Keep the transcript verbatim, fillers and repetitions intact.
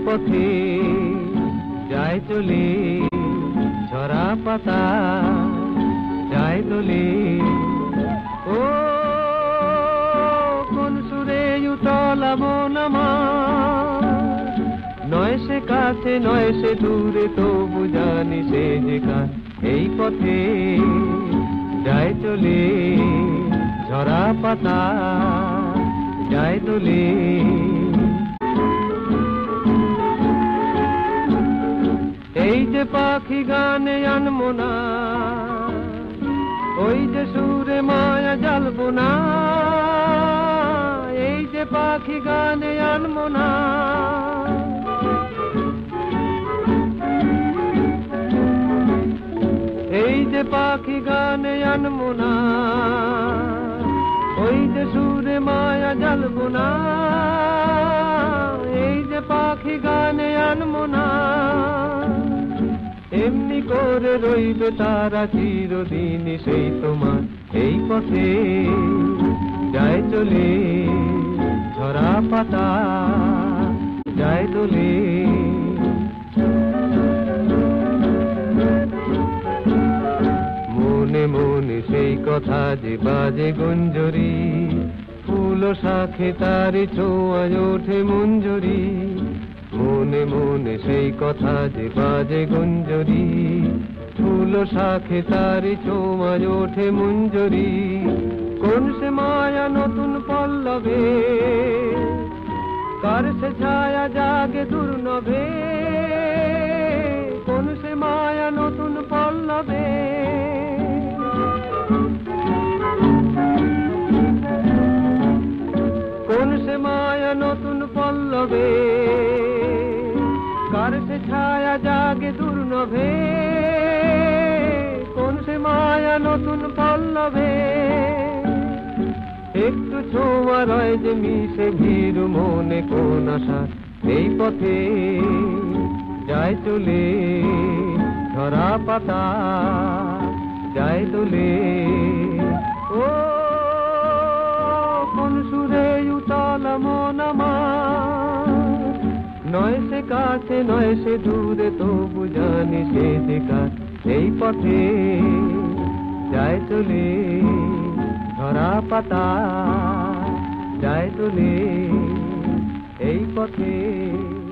পথে যায় চলে ঝরা পাতা যায় দোলে। ও কোন সুরে উতলা মন আমার, নয় সে কাছে নয় সে দূরে, তবু জানি সে যে কার। এই পথে যায় চলে ঝরা পাতা যায় দোলে। এই যে পাখি গানে আনবো না, ওই যে সুরে মায়া জ্বালবো না। এই যে পাখি গানে আনবো না, এই যে পাখি গানে আনবো না, ওই যে সুরে মায়া জ্বালবো না। এই যে পাখি গানে আনবো না, এমনি করে রইবে তারা চিরদিন সেই তোমার। এই পথে যায় চলে ঝরা পাতা যায় দোলে। মনে মনে সেই কথা যে বাজে গুঞ্জরি, ফুল শাখে তারি ছোঁয়ায় ওঠে মঞ্জরি। মনে মনে সেই কথা যে বাজে গুঞ্জরি, ফুল শাখে তারি ছোঁয়ায় ওঠে মঞ্জরি। কোন সে মায়া নতুন পল্লবে, কার সে ছায়া জাগে দুর্নবে। কোন সে মায়া নতুন পল্লবে, কোন সে মায়া নতুন পল্লবে, কার সে ছায়া জাগে দুর্নভে। কোন সে মায়া নতুন পল্লবে, একটু ছোঁয়া রয় যে মিশে ভিড় মনে কোন আশা। এই পথে যায় চলে ঝরা পাতা যায় দোলে। ও কোন সুরে উতলা মন আমার, নয় সে কাছে নয় সে দূরে, তবু জানি সে যে কার। এই পথে যায় চলে ঝরা পাতা যায় দোলে। এই পথে